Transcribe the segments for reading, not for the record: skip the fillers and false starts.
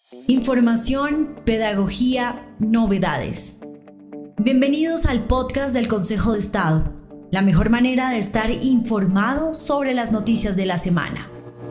Información, pedagogía, novedades. Bienvenidos al podcast del Consejo de Estado, la mejor manera de estar informado sobre las noticias de la semana.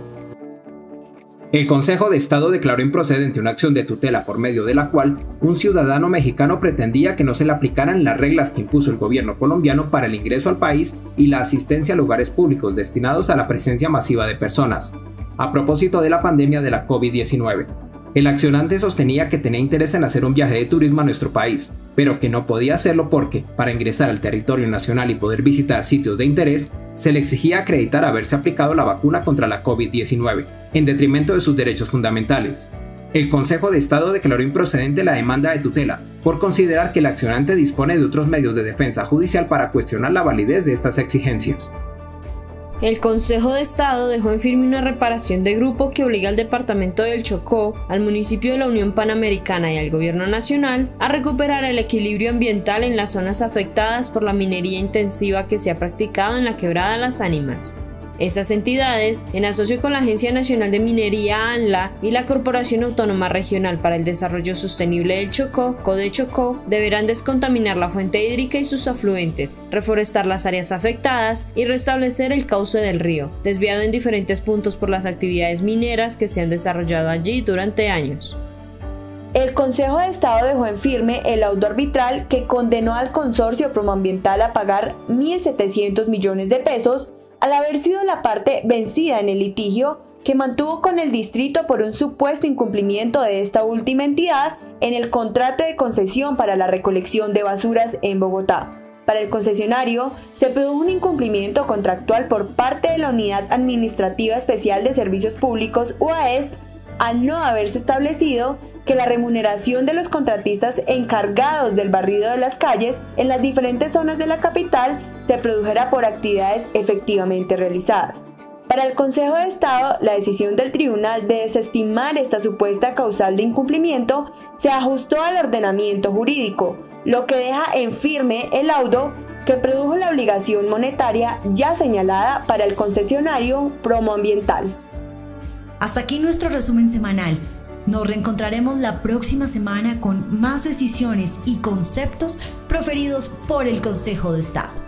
El Consejo de Estado declaró improcedente una acción de tutela por medio de la cual un ciudadano mexicano pretendía que no se le aplicaran las reglas que impuso el gobierno colombiano para el ingreso al país y la asistencia a lugares públicos destinados a la presencia masiva de personas, a propósito de la pandemia de la COVID-19. El accionante sostenía que tenía interés en hacer un viaje de turismo a nuestro país, pero que no podía hacerlo porque, para ingresar al territorio nacional y poder visitar sitios de interés, se le exigía acreditar haberse aplicado la vacuna contra la COVID-19, en detrimento de sus derechos fundamentales. El Consejo de Estado declaró improcedente la demanda de tutela, por considerar que el accionante dispone de otros medios de defensa judicial para cuestionar la validez de estas exigencias. El Consejo de Estado dejó en firme una reparación de grupo que obliga al Departamento del Chocó, al municipio de la Unión Panamericana y al Gobierno Nacional a recuperar el equilibrio ambiental en las zonas afectadas por la minería intensiva que se ha practicado en la Quebrada Las Ánimas. Estas entidades, en asocio con la Agencia Nacional de Minería ANLA y la Corporación Autónoma Regional para el Desarrollo Sostenible del Chocó, CODECHOCó, deberán descontaminar la fuente hídrica y sus afluentes, reforestar las áreas afectadas y restablecer el cauce del río, desviado en diferentes puntos por las actividades mineras que se han desarrollado allí durante años. El Consejo de Estado dejó en firme el laudo arbitral que condenó al consorcio promoambiental a pagar 1.700 millones de pesos al haber sido la parte vencida en el litigio que mantuvo con el distrito por un supuesto incumplimiento de esta última entidad en el contrato de concesión para la recolección de basuras en Bogotá. Para el concesionario, se produjo un incumplimiento contractual por parte de la Unidad Administrativa Especial de Servicios Públicos UAESP al no haberse establecido que la remuneración de los contratistas encargados del barrido de las calles en las diferentes zonas de la capital se produjera por actividades efectivamente realizadas. Para el Consejo de Estado, la decisión del tribunal de desestimar esta supuesta causal de incumplimiento se ajustó al ordenamiento jurídico, lo que deja en firme el laudo que produjo la obligación monetaria ya señalada para el concesionario promoambiental. Hasta aquí nuestro resumen semanal. Nos reencontraremos la próxima semana con más decisiones y conceptos proferidos por el Consejo de Estado.